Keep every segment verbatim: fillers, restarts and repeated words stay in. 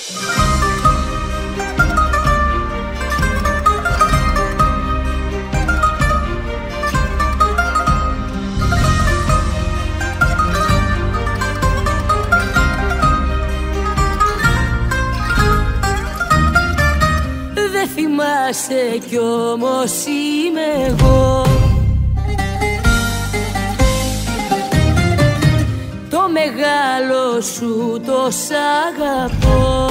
Δεν θυμάσαι κι όμως είμαι εγώ, το μεγάλο σου το σ' αγαπώ.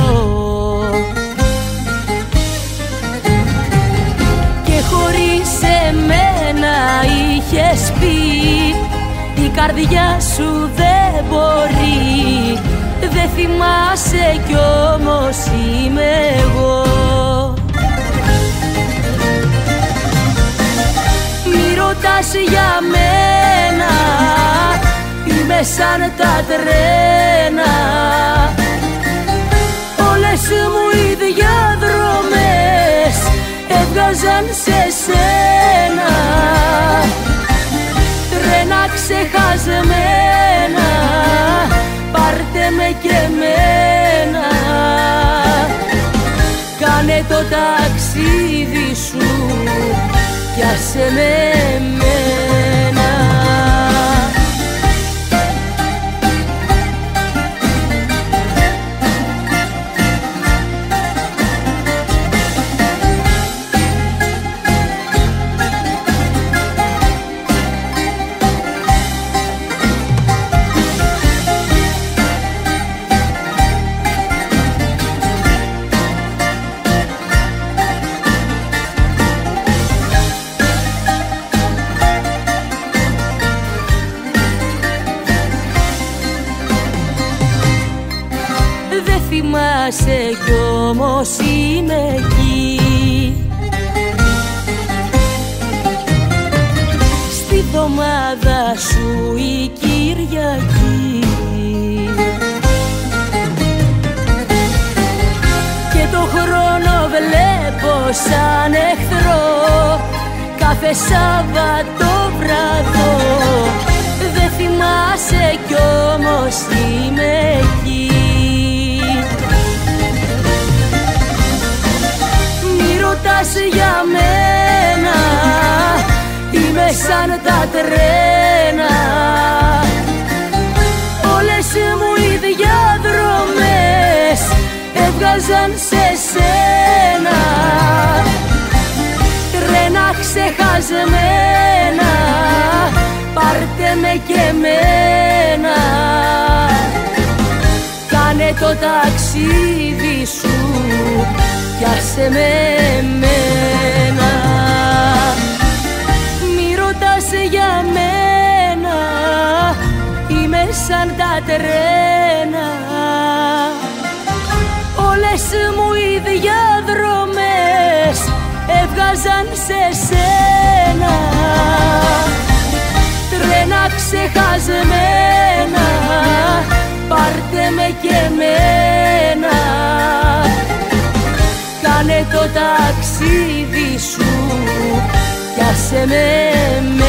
Και χωρίς εμένα είχες πει η καρδιά σου δεν μπορεί. Δεν θυμάσαι κι όμως είμαι εγώ. Μη ρωτάς για μένα, είμαι σαν τα τρένα. Όλες μου οι διαδρομές έβγαζαν σε σένα. Τρένα ξεχασμένα, πάρτε με και εμένα. Κάνε το ταξίδι σου, πιάσε με εμένα. Δεν θυμάσαι κι όμως είμαι εκεί, στη βδομάδα σου η Κυριακή. Και το χρόνο βλέπω σαν εχθρό κάθε Σάββατο βράδο. Δεν θυμάσαι κι όμως είμαι εκεί. Ρωτάς για μένα, είμαι σαν τα τρένα. Όλες μου οι διαδρομές έβγαζαν σε σένα. Τρένα ξεχασμένα, πάρτε με και εμένα. Κάνε το ταξίδι σου, πιάσε με εμένα. Μη ρωτάς για μένα, είμαι σαν τα τρένα. Όλες μου οι διαδρομές έβγαζαν σε σένα. Τρένα ξεχασμένα, πάρτε με και εμένα. Κάνε το ταξίδι σου, πιάσε με εμένα.